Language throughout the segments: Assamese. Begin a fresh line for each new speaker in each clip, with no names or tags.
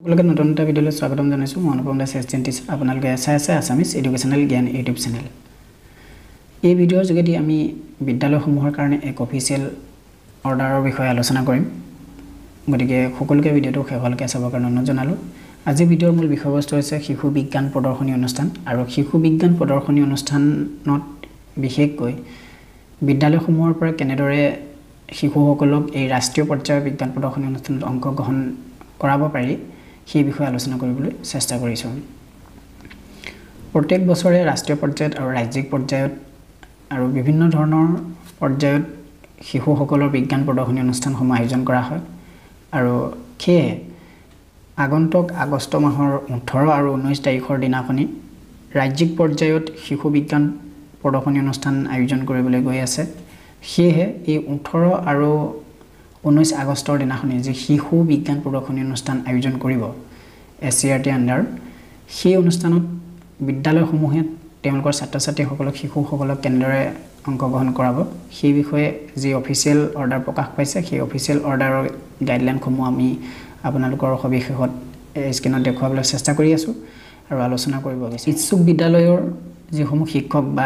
সকলোকে নতুন এটা ভিডিঅ'লৈ স্বাগতম জনাইছোঁ মই অনুপম দাস এছিষ্টেণ্ট টিচাৰ আপোনালোকে SOS আছামিজ এডুকেশ্যনেল জ্ঞান ইউটিউব চেনেল এই ভিডিঅ'ৰ যোগেদি আমি বিদ্যালয়সমূহৰ কাৰণে এক অফিচিয়েল অৰ্ডাৰৰ বিষয়ে আলোচনা কৰিম গতিকে সকলোকে ভিডিঅ'টো শেষলৈকে চাবৰ কাৰণে অনুৰোধ জনালোঁ আজি ভিডিঅ'ৰ মূল বিষয়বস্তু হৈছে শিশু বিজ্ঞান প্ৰদৰ্শনী অনুষ্ঠান আৰু শিশু বিজ্ঞান প্ৰদৰ্শনী অনুষ্ঠানত বিশেষকৈ বিদ্যালয়সমূহৰ পৰা কেনেদৰে শিশুসকলক এই ৰাষ্ট্ৰীয় পৰ্যায়ৰ বিজ্ঞান প্ৰদৰ্শনী অনুষ্ঠানত অংশগ্ৰহণ কৰাব পাৰি সেই বিষয়ে আলোচনা কৰিবলৈ চেষ্টা কৰিছোঁ প্ৰত্যেক বছৰে ৰাষ্ট্ৰীয় পৰ্যায়ত আৰু ৰাজ্যিক পৰ্যায়ত আৰু বিভিন্ন ধৰণৰ পৰ্যায়ত শিশুসকলৰ বিজ্ঞান প্ৰদৰ্শনী অনুষ্ঠানসমূহ আয়োজন কৰা হয় আৰু সেয়ে আগন্তুক আগষ্ট মাহৰ 18 আৰু 19 তাৰিখৰ দিনাখনি ৰাজ্যিক পৰ্যায়ত শিশু বিজ্ঞান প্ৰদৰ্শনী অনুষ্ঠান আয়োজন কৰিবলৈ গৈ আছে সেয়ে এই 18 আৰু 19 আগষ্টৰ দিনাখনি যে শিশু বিজ্ঞান প্ৰদৰ্শনী অনুষ্ঠান আয়োজন কৰিব SCERT আন্ডাৰ সেই অনুষ্ঠানত বিদ্যালয়সমূহে তেওঁলোকৰ ছাত্ৰ-ছাত্ৰীসকলক শিশুসকলক কেনেদৰে অংশগ্ৰহণ কৰাব সেই বিষয়ে যি অফিচিয়েল অৰ্ডাৰ প্ৰকাশ পাইছে সেই অফিচিয়েল অৰ্ডাৰৰ গাইডলাইনসমূহ আমি আপোনালোকৰ সবিশেষত স্ক্ৰীনত দেখুৱাবলৈ চেষ্টা কৰি আছো আৰু আলোচনা কৰিব বিচাৰিছোঁ ইচ্ছুক বিদ্যালয়ৰ যিসমূহ শিক্ষক বা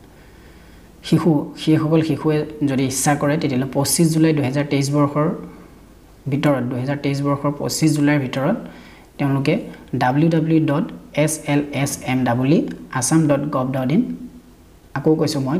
শিশুসকল শিশুৱে যদি ইচ্ছা কৰে তেতিয়াহ'লে 25 জুলাই 2023 বৰ্ষৰ ভিতৰত 2023 বৰ্ষৰ 25 জুলাইৰ ভিতৰত তেওঁলোকে www.slsmdeassam.gov.in আকৌ কৈছো মই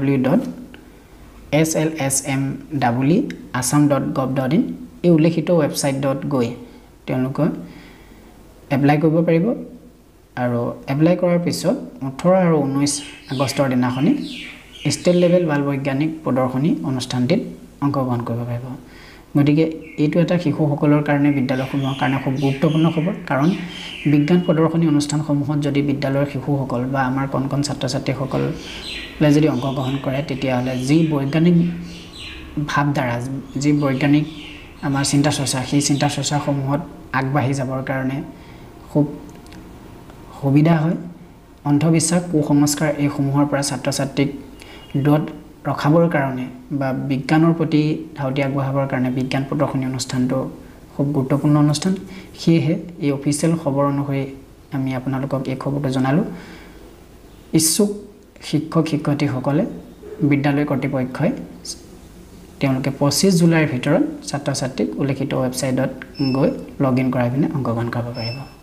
www.slsmdeassam.gov.in এই উল্লেখিত ৱেবছাইটত গৈ তেওঁলোকে এপ্লাই কৰিব পাৰিব আৰু এপ্লাই কৰাৰ পিছত 18 আৰু 19 আগষ্টৰ দিনাখনি ষ্টেট লেভেল বাল বৈজ্ঞানিক প্ৰদৰ্শনী অনুষ্ঠানটিত অংশগ্ৰহণ কৰিব পাৰিব গতিকে এইটো এটা শিশুসকলৰ কাৰণে বিদ্যালয়সমূহৰ কাৰণে খুব গুৰুত্বপূৰ্ণ খবৰ কাৰণ বিজ্ঞান প্ৰদৰ্শনী অনুষ্ঠানসমূহত যদি বিদ্যালয়ৰ শিশুসকল বা আমাৰ কণ ছাত্ৰ-ছাত্ৰীসকলে যদি অংশগ্ৰহণ কৰে তেতিয়াহ'লে যি বৈজ্ঞানিক ভাৱধাৰা যি বৈজ্ঞানিক আমাৰ চিন্তা চৰ্চা সেই চিন্তা চৰ্চাসমূহত আগবাঢ়ি যাবৰ কাৰণে খুব সুবিধা হয় অন্ধবিশ্বাস কুসংস্কাৰ এই সমূহৰ পৰা ছাত্ৰ-ছাত্ৰীক দূৰত ৰখাবৰ কাৰণে বা বিজ্ঞানৰ প্ৰতি ধাউতি আগবঢ়াবৰ কাৰণে বিজ্ঞান প্ৰদৰ্শনী অনুষ্ঠানটো খুব গুৰুত্বপূৰ্ণ অনুষ্ঠান সেয়েহে এই অফিচিয়েল খবৰ অনুসৰি আমি আপোনালোকক এই খবৰটো জনালোঁ ইচ্ছুক শিক্ষক শিক্ষয়িত্ৰীসকলে বিদ্যালয় কৰ্তৃপক্ষই তেওঁলোকে 25 জুলাইৰ ভিতৰত ছাত্ৰ-ছাত্ৰীক উল্লেখিত ৱেবছাইটত গৈ লগ ইন কৰাই পিনে অংশগ্ৰহণ কৰিব পাৰিব